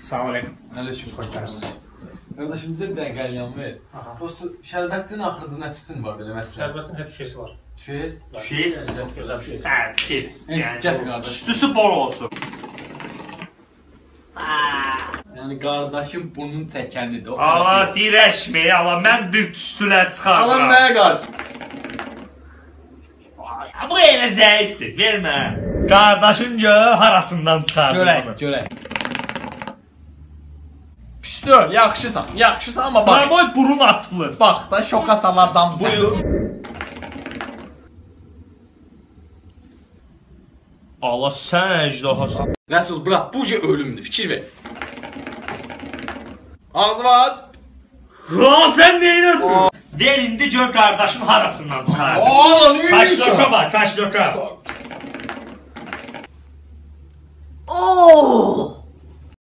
Salam aleyküm. Aleyküm Xoş gəldiniz. Qardaşım bizə bir dənə qəlyan ver. Prosta şərbətin axırıcı nə tütün var belə məsələn? Şərbətin hep şişesi var. Düşəyiz. Şiş. Gözəl şişesi. Hə, pis. Gətir qardaş. Üstüsü bol olsun. Yəni qardaşım bunun çəkənidir. Ala dirəşmə, ala mən bir tüstülər çıxarıram. Alan mənə qarşı. Bu elə zəifdir, vermə. Qardaşın harasından çıxardım. Görək. Pişdör, yaxşısan, amma bax. Boy burun açılır. Bax da şoka salacam sən. Buyur. Allah sən əcdahasan. Rəsul, bırax, bu cə ölümdür, fikir ver. Ağzını aç. Ha, sən neynədin? Ver indi gör qardaşın harasından çıxardım. Oğlum, yürüyüşün. Kaç var, kaç dörka. Oh!